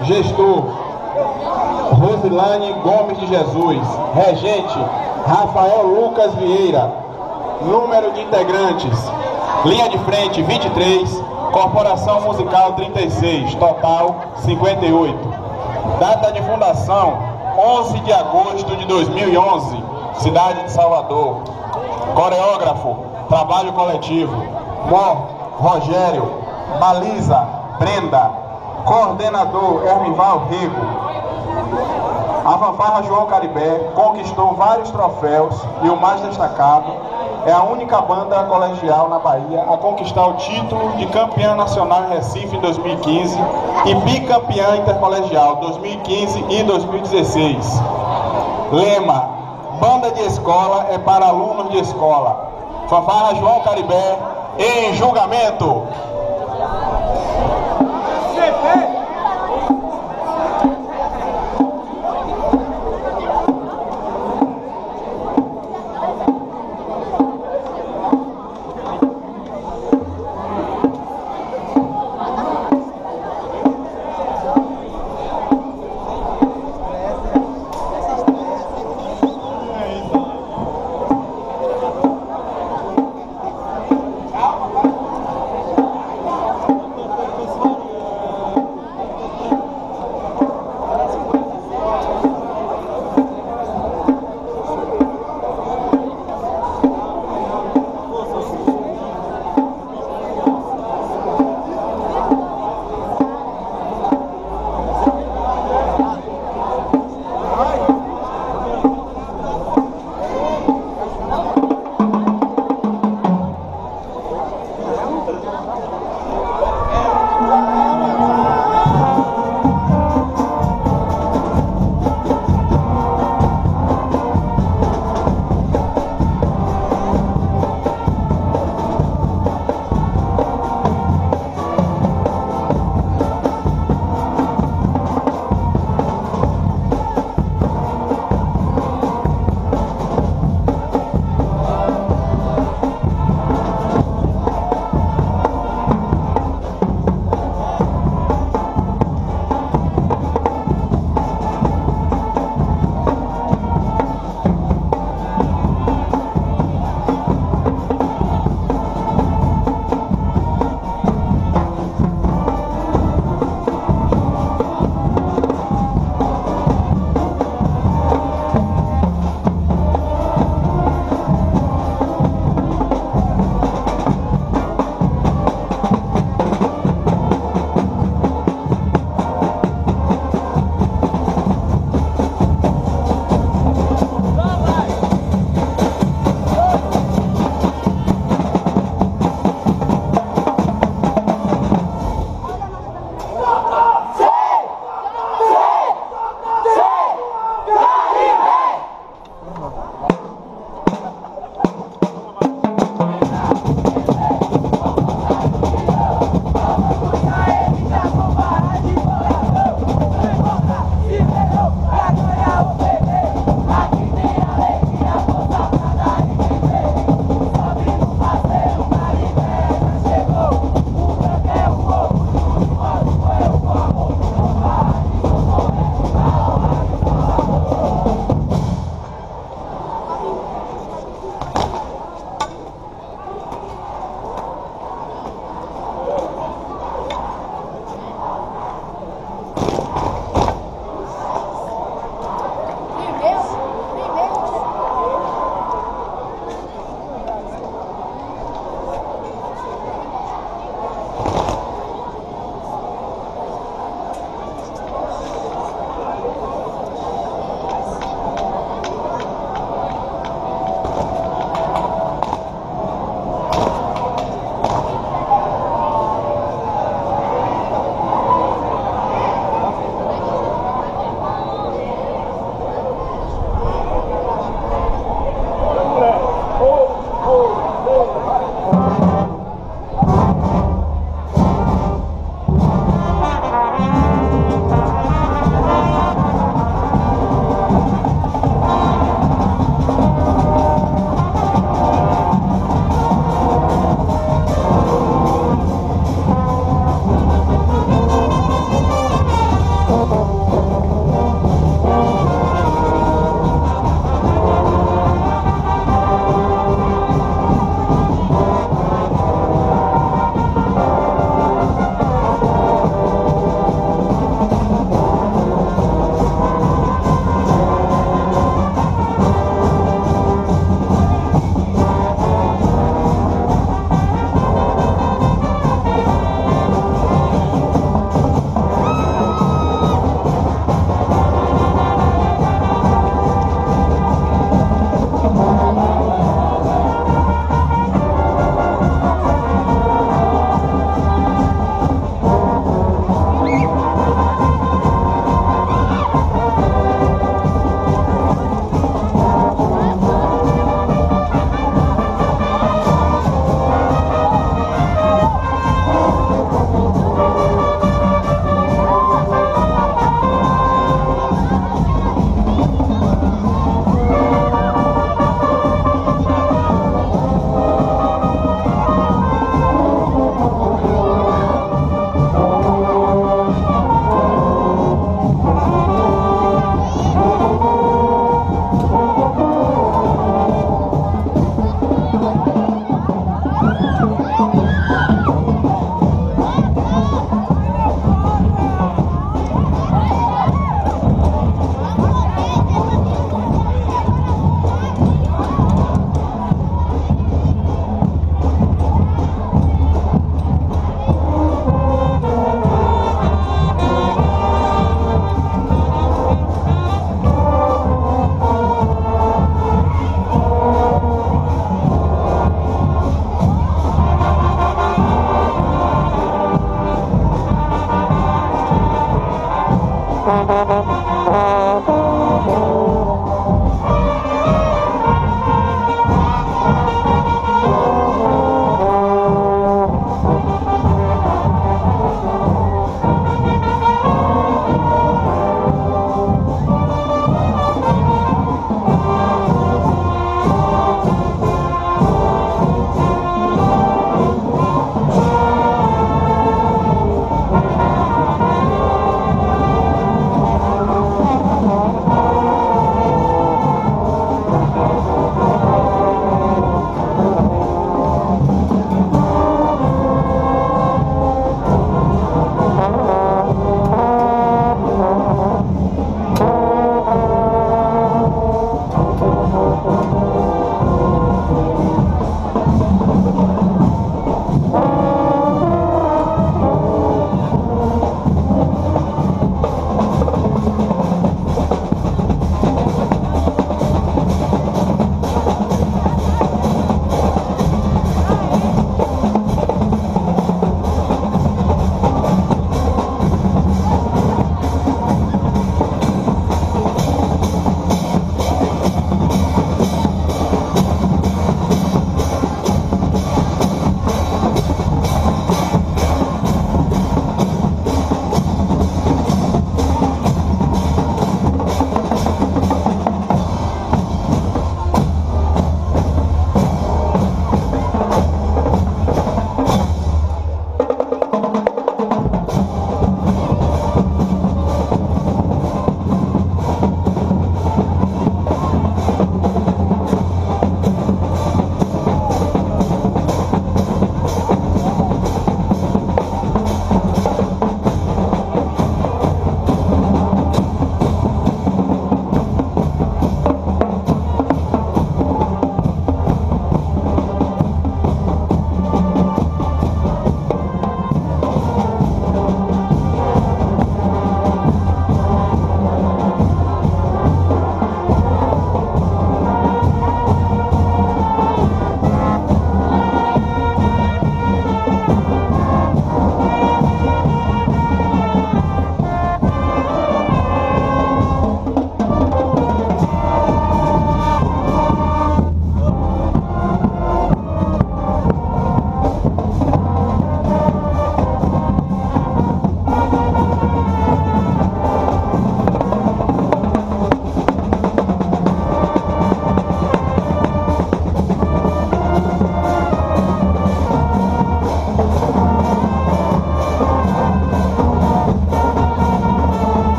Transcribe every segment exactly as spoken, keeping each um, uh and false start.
Gestor, Rosilane Gomes de Jesus. Regente, Rafael Lucas Vieira. Número de integrantes: linha de frente vinte e três, corporação musical trinta e seis, total cinquenta e oito. Data de fundação onze de agosto de dois mil e onze, cidade de Salvador. Coreógrafo, trabalho coletivo, Mor, Rogério. Baliza, Brenda. Coordenador, Hermival Rego. A fanfarra João Caribé conquistou vários troféus e o mais destacado, é a única banda colegial na Bahia a conquistar o título de campeã nacional em Recife em dois mil e quinze e bicampeã intercolegial dois mil e quinze e dois mil e dezesseis. Lema: banda de escola é para alunos de escola. Fanfarra João Caribé em julgamento.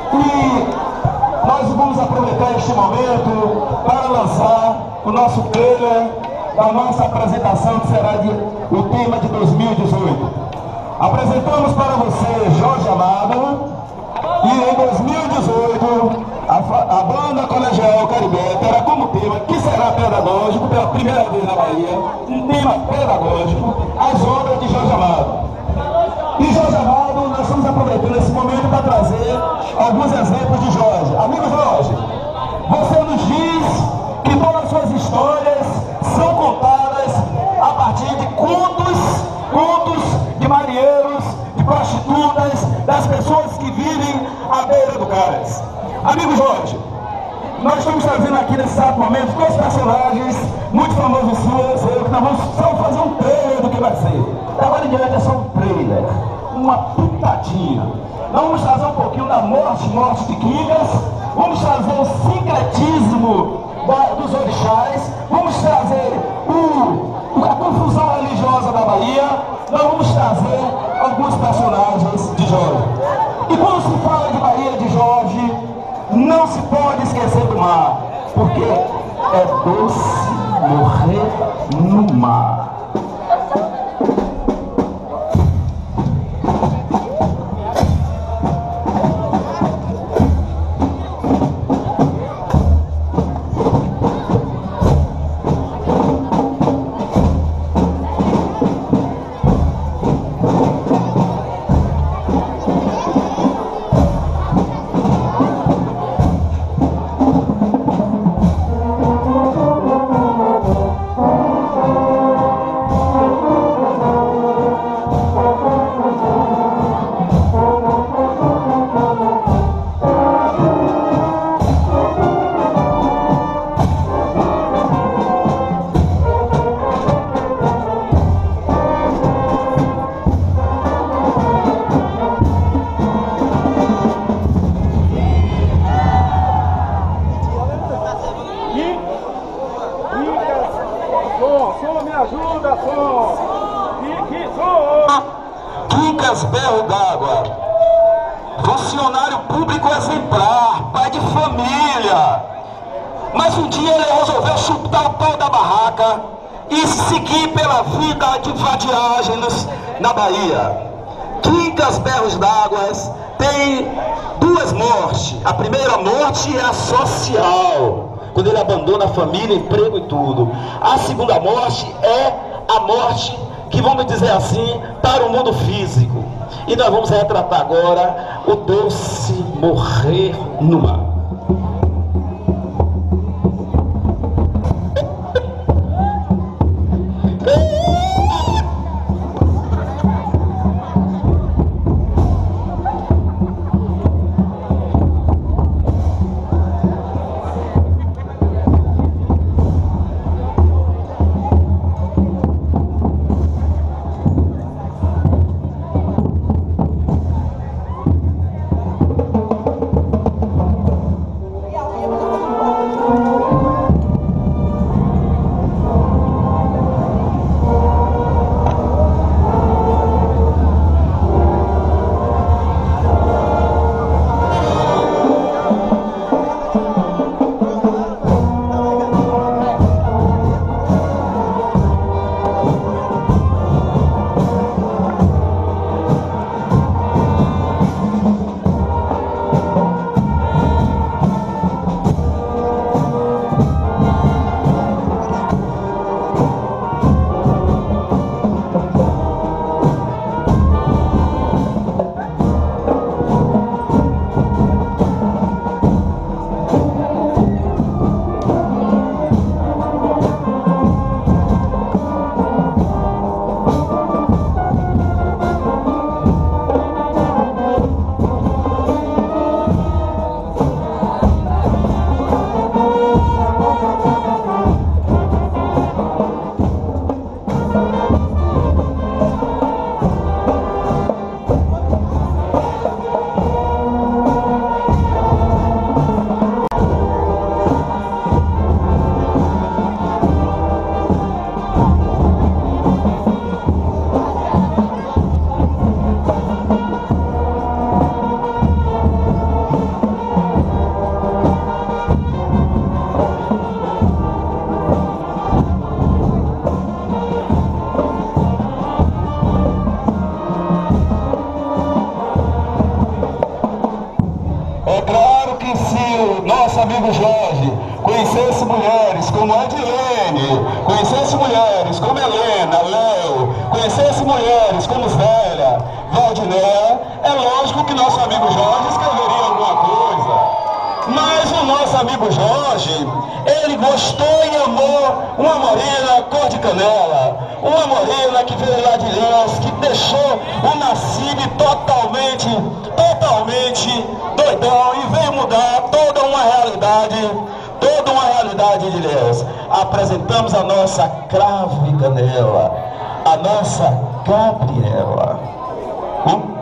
E nós vamos aproveitar este momento para lançar o nosso trailer da nossa apresentação, que será de, o tema de dois mil e dezoito. Apresentamos para você Jorge Amado, e em dois mil e dezoito a, a banda colegial Caribe terá como tema, que será pedagógico pela primeira vez na Bahia, um tema pedagógico, as obras de Jorge Amado. E Jorge Amado, nós estamos aproveitando esse momento para trazer alguns exemplos de Jorge. Amigo Jorge, você nos diz que todas as suas histórias são contadas a partir de contos, contos de marinheiros, de prostitutas, das pessoas que vivem à beira do cais. Amigo Jorge, nós estamos trazendo aqui nesse exato momento dois personagens muito famosos suas, que nós vamos só fazer um trailer do que vai ser. Agora em diante é só um trailer, uma pitadinha. Nós vamos trazer um pouquinho da morte, morte de Quincas, vamos trazer o sincretismo dos orixás, vamos trazer o, a confusão religiosa da Bahia, nós vamos trazer alguns personagens de Jorge. E quando se fala de Bahia de Jorge, não se pode esquecer do mar, porque é doce morrer no mar. Quincas Berro d'Água, funcionário público exemplar, pai de família. Mas um dia ele resolveu chutar o pau da barraca e seguir pela vida de vadiagens na Bahia. Quincas Berros d'Água tem duas mortes. A primeira morte é a social, quando ele abandona a família, emprego e tudo. A segunda morte é a morte, que vamos dizer assim, para o mundo físico. E nós vamos retratar agora o doce morrer no mar. É claro que se o nosso amigo Jorge conhecesse mulheres como Edilene, conhecesse mulheres como Helena, Léo, conhecesse mulheres como Zélia, Valdinéia, é lógico que nosso amigo Jorge escreveria alguma coisa. Mas o nosso amigo Jorge, ele gostou e amou uma morena cor de canela, uma morena que veio lá de Ilhéus, que deixou o Nassib totalmente, totalmente doidão e veio mudar toda uma realidade, toda uma realidade de Ilhéus. Apresentamos a nossa Cravo e Canela, a nossa Gabriela. Hum?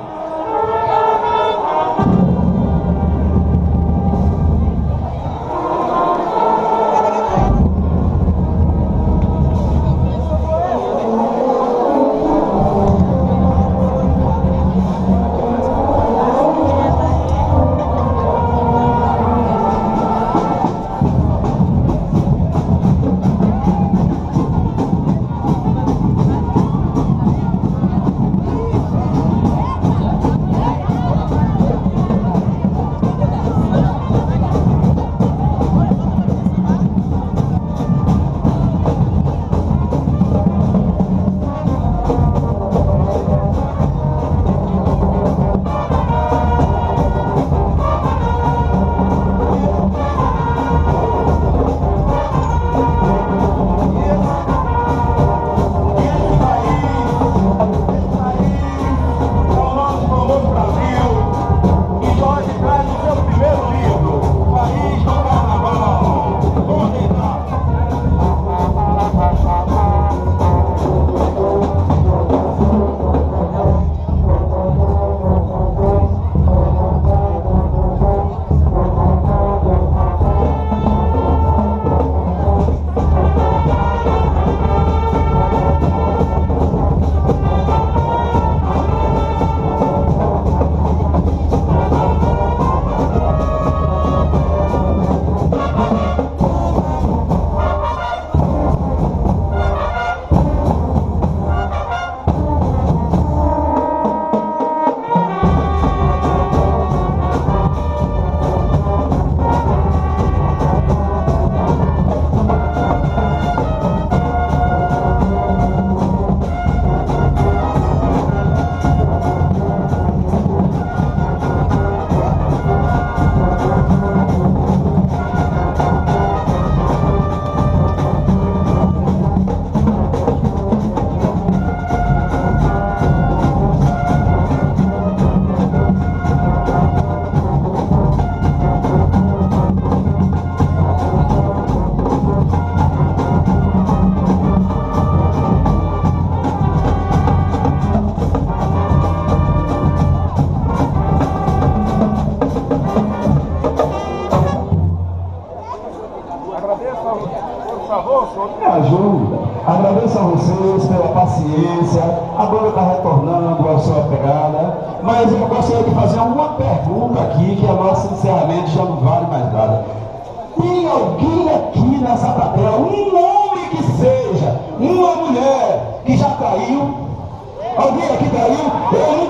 Me ajuda. Agradeço a vocês pela paciência. A banda está retornando à sua pegada. Mas eu gostaria de fazer uma pergunta aqui, que a nosso encerramento já não vale mais nada. Tem alguém aqui nessa plateia, um homem que seja, uma mulher que já traiu? Alguém aqui traiu? Eu